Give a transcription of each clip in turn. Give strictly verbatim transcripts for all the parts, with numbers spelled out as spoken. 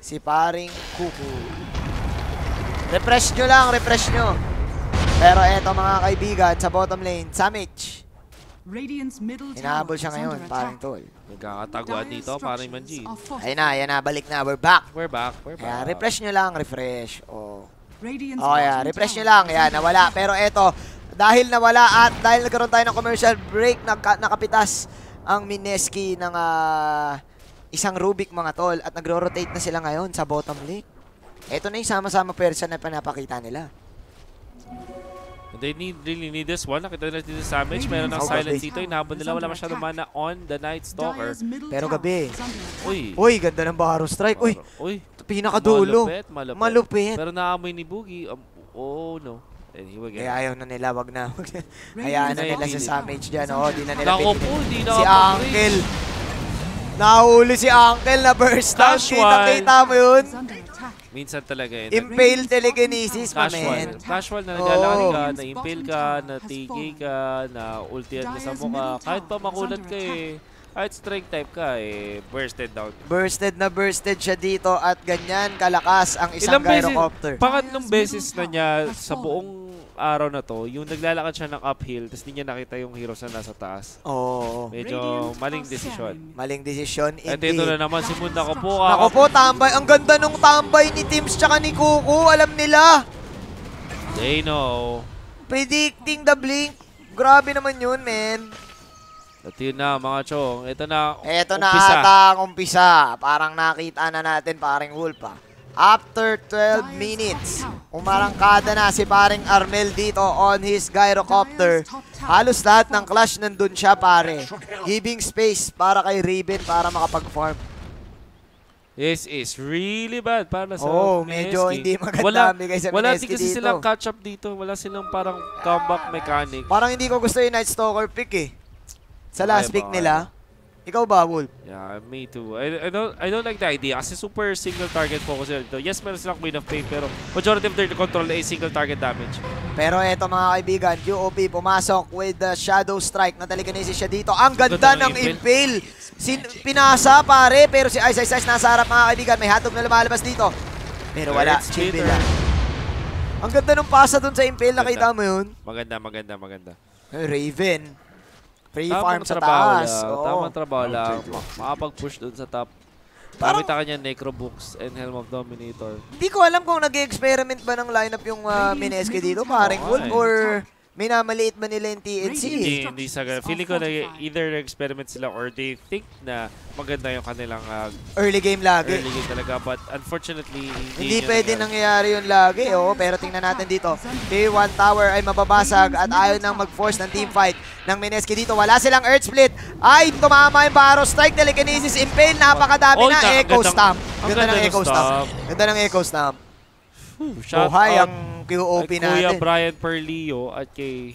si paring Kuku. Refresh nyo lang, refresh nyo. Pero eto mga kaibigan, sa bottom lane, Samich. Hinahabol siya ngayon, paring Tol. Nagkakataguan dito, paring Manji. Ayun na, ayun na, balik na, we're back. We're back, we're back. Ayan, refresh nyo lang, refresh. Oh. Oh, yeah, refresh nyo lang. Ayan, nawala. Pero eto, dahil nawala at dahil nagkaroon tayo ng commercial break, naka, nakapitas ang Mineski ng uh, isang Rubik mga tol at nagro-rotate na sila ngayon sa bottom lane. Ito na yung sama-sama person na pinapakita nila. They need really need this one. Nakita nila dito sa damage. Meron ng silence dito. Inahabol nila. Wala masyadong mana on the Night Stalker. Pero gabi. Uy. Uy, ganda ng Baro Strike. Uy, Uy. pinakadulo. Malupit, malupit. Malupit. Pero naamoy ni Boogie. Um, oh, no. Anyway, kaya ayaw na nila. Wag na. Hayaan na nila si Samage dyan. Oo, di na nila Nako po, di na si Uncle. Nahuli si Uncle na burst down. Kita-kita mo yun. Minsan talaga yun. Impale telekinesis pa, men. Casual na naglalaki ka, na-impale ka, na-T K ka, na-ultian ka sa mukha. Kahit pa makulat ka eh. Kahit strike type ka eh, bursted down. Bursted na bursted siya dito at ganyan kalakas ang isang Ilang gyrocopter. Beses, pangatlong beses na niya sa buong araw na to, yung naglalakad siya ng uphill, tapos hindi niya nakita yung heroes na nasa taas. Oo. Medyo maling desisyon. Maling desisyon, indeed. At ito na naman si Moon. Nako po. Nako po, tambay. Ang ganda nung tambay ni Teams tsaka ni Kuku. Alam nila. They know. Predicting the blink. Grabe naman yun, men. At yun na, mga chong. Ito na, Ito na ata ang umpisa. Parang nakita na natin paring Wolf ah. After twelve minutes, umarangkada na si paring Armel dito on his gyrocopter. Halos lahat ng clash nandun siya, pare. Giving space para kay Riven para makapag-farm. This is really bad para sa Oh, Mineski. medyo hindi maganda wala, bigay sa wala Mineski kasi dito. silang catch up dito. Wala silang parang comeback mechanic. Parang hindi ko gusto yung Night Stalker pick eh. Sa last pick nila. Ikaw ba, Wolf? Yeah, me too. I, I don't I don't like the idea kasi super single target focus dito. Yes, meron silang Queen of Pain pero majority of their control ay single target damage. Pero eto mga kaibigan, Q O P pumasok with the Shadow Strike na telekinesis siya dito. Ang ganda, ganda ng Impale. Sin pinasa pare pero si Ice Ice Ice nasa harap mga kaibigan. May hatog na lumalabas dito. Pero wala. Chill lang. Ang ganda ng pasa dun sa Impale. Nakita mo yun? Maganda, maganda, maganda. Raven. Free tamang farm sa taas. Oo. Tamang trabaho lang. Makapag-push dun sa top. Gamit ka niya Necrobooks and Helm of Dominator. Hindi ko alam kung nag-experiment ba ng lineup yung uh, Mineski dito, paring Wolf, or minamaliit ba nila yung T N C? Hindi, hindi sa ganun. Feeling ko na either experiment sila or they think na maganda yung kanilang uh, early game lagi. Early game talaga. But unfortunately, hindi, hindi pwede nangyayari yun lagi. Oo, pero tingnan natin dito. Tier one tower ay mababasag at ayaw nang mag-force ng teamfight ng Mineski dito. Wala silang Earth Split. Ay, tumama yung Baro Strike, Telekinesis, Impale. Napakadami na. na Echo Stamp. Ganda, ganda ng Echo Stamp. Ganda ng Echo Stamp. Buhay ang Q O P natin. Kuya Brian Perlio at kay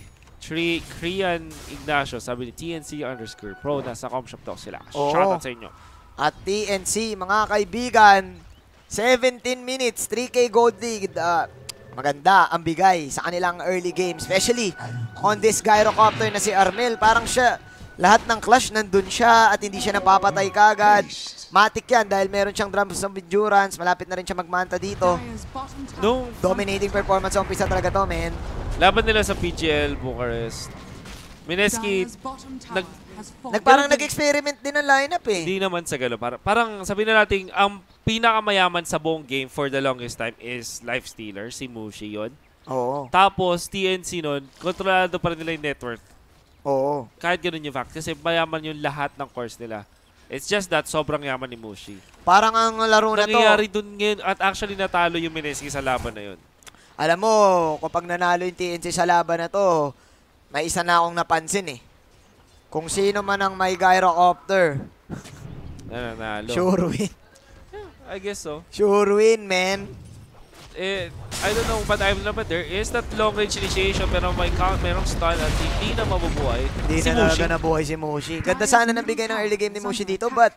Krian Ignacio, sabi ni T N C underscore pro, nasa com shop daw sila. Shoutout sa inyo. At T N C, mga kaibigan, seventeen minutes, three K gold league. Uh, maganda ang bigay sa kanilang early game, especially on this gyrocopter na si Armel. Parang siya, lahat ng clash nandun siya at hindi siya napapatay kagad. Matic yan dahil meron siyang drums of endurance. Malapit na rin siya magmanta dito. No. Dominating performance sa umpisa talaga to, men. Laban nila sa P G L Bucharest. Mineski, nag, nag parang nag-experiment din ng lineup eh. Hindi naman sa gano'n. Parang, parang sabihin na natin, ang pinakamayaman sa buong game for the longest time is Lifestealer, si Mushi yun. Oo. Tapos T N C nun, kontrolado pa rin nila yung net worth. Oo. Kahit ganun yung fact. Kasi mayaman yung lahat ng course nila. It's just that sobrang yaman ni Mushi. Parang ang laro na to. Nangyayari dun ngayon at actually natalo yung Mineski sa laban na yun. Alam mo, kapag nanalo yung T N C sa laban na to, may isa na akong napansin eh. Kung sino man ang may gyrocopter, nanalo. Sure win. Yeah, I guess so. Sure win, man. Eh, I don't know, but I know but there is that long range initiation pero may count, merong stun at hindi na mabubuhay. Hindi si na talaga nabuhay si Mushi. Ganda sana nabigay ng early game ni Mushi dito, but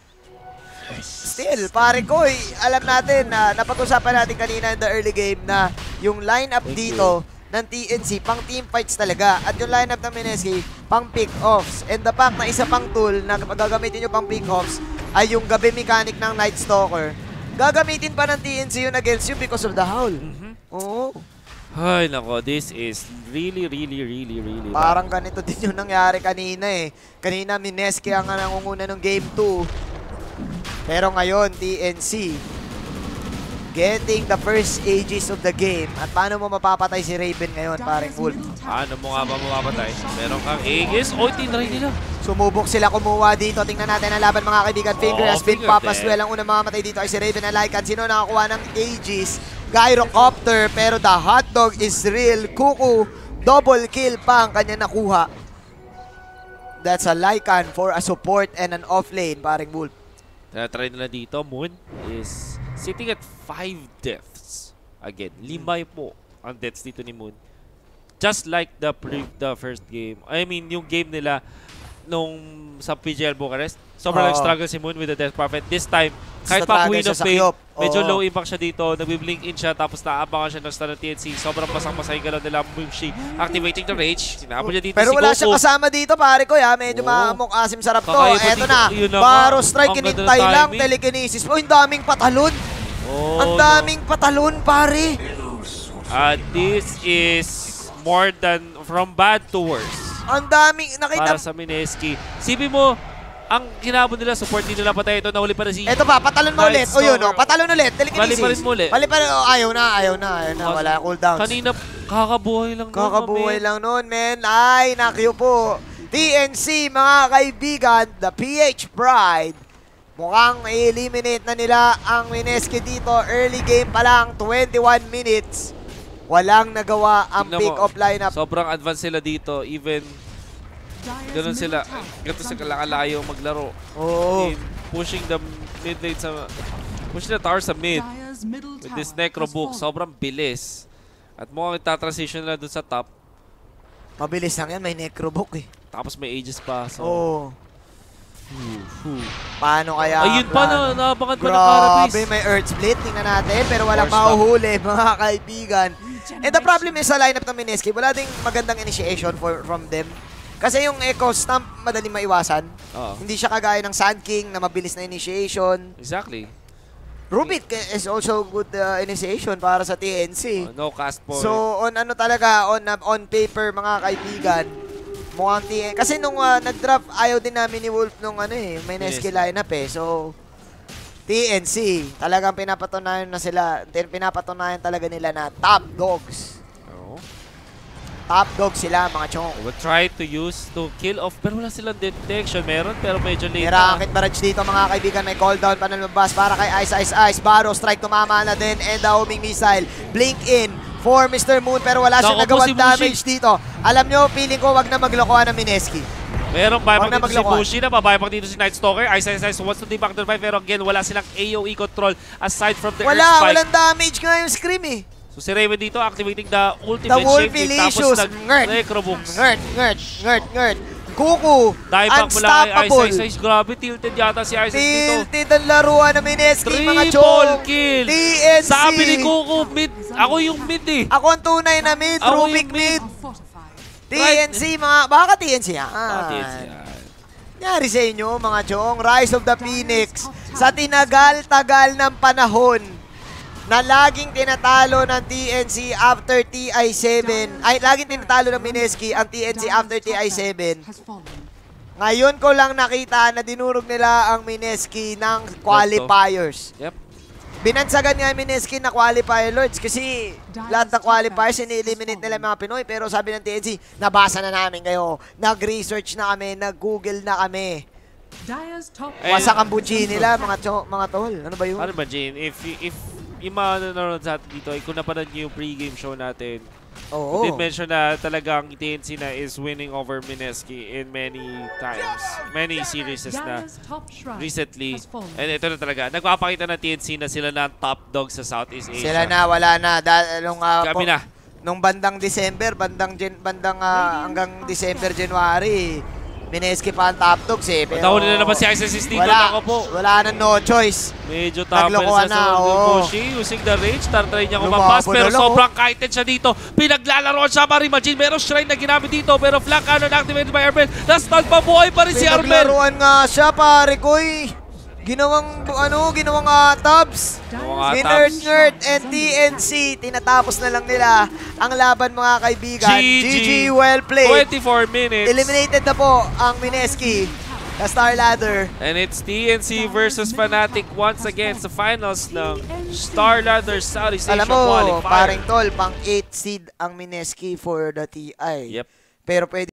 still, pare ko, eh, alam natin na napag-usapan natin kanina in the early game na yung lineup dito ng T N C, pang team fights talaga. At yung lineup ng Mineski, pang pick-offs. And the fact na isa pang tool na gagamitin nyo pang pick-offs ay yung gabi mechanic ng Night Stalker. Gagamitin pa ng T N C yun against you because of the howl. Mhm. Oo. Ay, nako, this is really, really, really, really Parang ganito din yung nangyari kanina eh. Kanina, Mineski ang nangunguna ng game two. Pero ngayon, T N C getting the first ages of the game. At paano mo mapapatay si Raven ngayon, paring Wolf? Paano mo nga ba mapapatay? Meron kang Aegis. Oy, tinry nila. Sumubok sila kumuha dito. Tingnan natin ang laban, mga kaibigan. Finger Oh, has been finger popped as dead. well. Ang unang mamamatay dito ay si Raven and Lycan. Sino nakakuha ng Aegis? Gyrocopter, pero the hotdog is real. Kuku, double kill pa ang kanya nakuha. That's a Lycan for a support and an off lane, paring Wolf. Try nila dito. Moon is sitting at five deaths. Again, limay po ang deaths dito ni Moon. Just like the pre the first game. I mean, yung game nila nung sa P G L Bucharest, sobrang Oo. nag-struggle si Moon with the Death Prophet. This time, kahit pa Struggle Queen siya of sa Pain, Kyop. medyo Oo. low impact siya dito. Nagbi-blink in siya, tapos naabangan siya ng stun ng T N C. Sobrang pasang-pasay galaw nila. Mushi activating the rage. Sinabot niya dito Pero si wala Goku. siyang kasama dito, pare ko. Ya. Medyo Oo. maamok asim sarap to. Kakaiba Eto dito. na. Yun na Baro nga. strike, Ang ganda ng kinintay lang. timing. Telekinesis. Oh, ang daming patalon. Oh, Ang no. daming patalon, pare. Uh, this is more than from bad to worse. Ang daming, nakita. Para sa Mineski. Sibi mo, ang kinabon nila, support din nila patay ito. Nahuli pa na si... Eto pa, patalon mo ulit. O yun, oh, patalon ulit. Telekinesis. Bali pa rin mo ulit. Bali pa rin. Oh, ayaw na, ayaw na, ayaw na. Wala cooldowns. Kanina, kakabuhay lang. Kakabuhay lang noon, men. Ay, nakyo po. T N C, mga kaibigan, the P H Pride. Mukhang i-eliminate na nila ang Mineski dito. Early game pa lang, twenty-one minutes. Walang nagawa ang Tignan mo, pick-up lineup. Sobrang advanced sila dito. Even, ganun sila. Ganito sila kalayo maglaro. Oo. In pushing the mid lane sa... Pushing the tower sa mid. With this Necro Book, sobrang bilis. At mukhang itatransition nila dun sa top. Mabilis lang yan, may necrobook eh. Tapos may Aegis pa. So, Oo. Whew. Paano kaya? Ayun pa na, naabangan pa ng Grabe, Carapace. may Earth Split. Tingnan natin, pero walang Force mahuhuli, mga kaibigan. And the problem is sa lineup ng Mineski, wala ding magandang initiation for, from them. Kasi yung Echo Stamp, madaling maiwasan. Oo. Hindi siya kagaya ng Sand King na mabilis na initiation. Exactly. Rubik is also good uh, initiation para sa T N C. Uh, no cast point. So, on ano talaga, on on paper, mga kaibigan, mukhang T N C. Kasi nung uh, nag-draft, ayaw din namin ni Wolf nung ano eh, may Mineski lineup eh. So, T N C, talagang pinapatunayan na sila, pinapatunayan talaga nila na top dogs. oh. Top dogs sila, mga chong. We'll try to use to kill off, pero wala silang detection. Meron, pero medyo late May na. rocket barrage dito, mga kaibigan. May call down pa na lumabas para kay Ice Ice Ice. Barrow strike, tumama na din. And the homing missile. Blink in for Mister Moon, pero wala siyang Naku po, nagawang si Mushi. damage dito. Alam nyo, feeling ko wag na maglokohan ng Mineski. Meron Huwag buyback na dito si maglokohan. Bushi na babayback dito si Night Stalker. Ice Ice Ice wants to debug the fight, pero again, wala silang A O E control aside from the Earth Wala, Spike. walang damage nga yung Scream eh. So si Raven dito activating the ultimate The shape Wolfie kick, tapos Licious. Ngert. nag-necrobooks. Ngert, ngert, ngert, ngert. Kuku, Dive back mula kay Ice unstoppable. Ice Ice. Grabe, tilted yata si Ice Ice dito. Tilted ang laruan ng Mineski, mga Triple chong. kill! T N C. Sabi ni Kuku, mid. Ako yung mid eh. Ako ang tunay na mid, Ako Rubik yung mid. mid. T N C, mga, baka T N C yan. Ah, T N C yan. Nangyari sa inyo, mga chong, Rise of the Phoenix. Sa tinagal-tagal ng panahon na laging tinatalo ng T N C after T I seven, ay, laging tinatalo ng Mineski ang T N C after T I seven. Ngayon ko lang nakita na dinurog nila ang Mineski ng qualifiers. Yep. Binansagan nga Mineski na qualifier lords kasi lahat ng qualifiers ini-eliminate nila mga Pinoy, pero sabi ng T N C, nabasa na namin kayo, nag-research na kami, nag-google na kami. Eh, Wasak ang buchi nila, mga, cho, mga tol. Ano ba yun? Ano ba, Jane? If, if yung mga nanonood sa atin dito, ay kung napanood niyo yung pre-game show natin, Oo. we did mention na talagang T N C na is winning over Mineski in many times, many series na recently. And ito na talaga, nagpapakita ng T N C na sila na ang top dog sa Southeast Asia. Sila na, wala na. Da, nung, uh, Kami na. Nung bandang December, bandang, gen, bandang uh, hanggang December, January, Mineski pa ang top dogs eh. Pero Matahon nila naman si Ice Ice dito. wala, Nako po. wala na no choice. Medyo tapos Naglokohan sa na, sa oo. Bushi using the rage. Try niya Lumabo kumampas na pero lang, oh. sobrang kited siya dito. Pinaglalaroan siya pa rin. Imagine, meron shrine na ginamit dito pero flank cannon activated by Armel. Nas nagpabuhay pa rin si Armel. Pinaglaruan nga siya, pare ko eh. Ginawang, ano, ginawang uh, tabs. Mga Minert, taps. Nerd, and T N C. Tinatapos na lang nila ang laban, mga kaibigan. G G. G G, well played. twenty-four minutes. Eliminated na po ang Mineski sa Star Ladder. And it's T N C versus Fnatic once again sa finals ng Star Ladder Southeast Asia Alam mo, Qualifier. paring tol, pang eight seed ang Mineski for the T I. Yep. Pero pwede